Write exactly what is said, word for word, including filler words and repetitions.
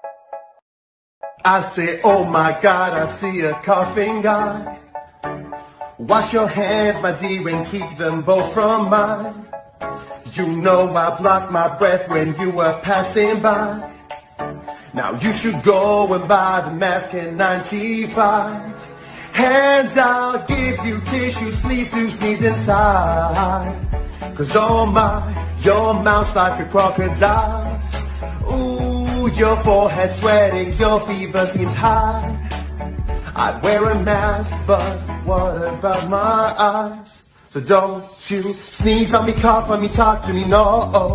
I say, oh my God, I see a coughing guy. Wash your hands, my dear, and keep them both from mine. You know I blocked my breath when you were passing by. Now you should go and buy the mask in ninety-five. And I'll give you tissues, please do sneeze inside. Cause oh my, your mouth's like a crocodile's. Ooh, your forehead sweating, your fever seems high. I'd wear a mask, but what about my eyes? So don't you sneeze on me, cough on me, talk to me, no.